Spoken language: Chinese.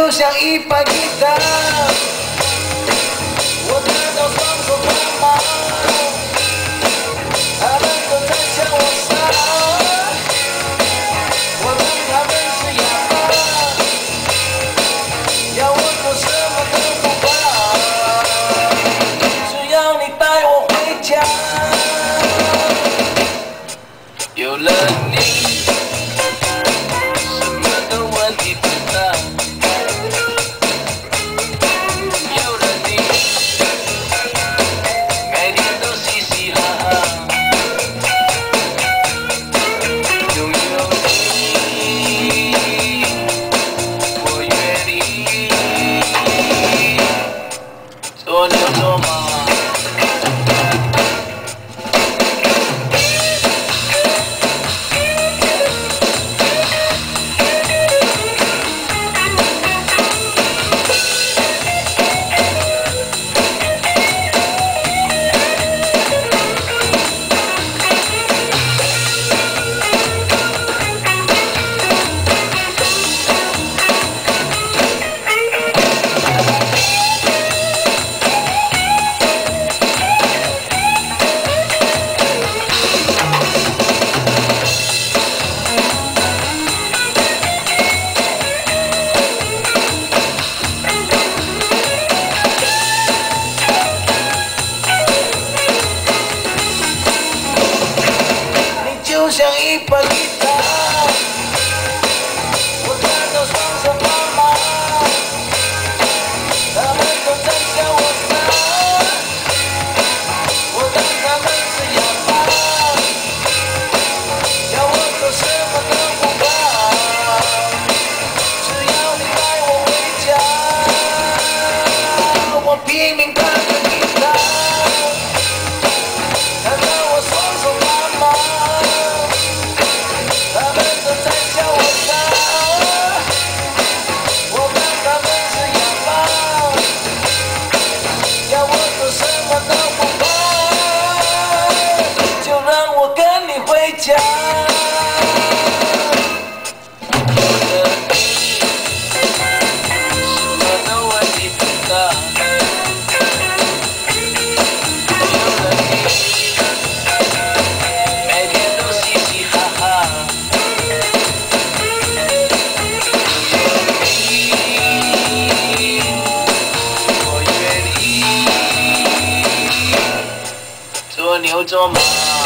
就像一把吉他，我弹到双手发麻，他们都在向我撒，我当他们是哑巴，要我做什么都不怕，只要你带我回家。有了你，什么的问题不大。有了你，每天都嘻嘻哈哈。拥有你，我愿意做牛做马。就像一把吉他，我弹到双手发麻，他们都在向我撒，我当他们是哑巴，要我做什么都不怕，只要你带我回家，我拼命弹着吉他，弹到我双手发麻。他们都在向我撒，我当他们是哑巴，要我做什么都不怕，就让我跟你回家。有了你，什么的问题不大。有了你，每天都嘻嘻哈哈。做牛做马。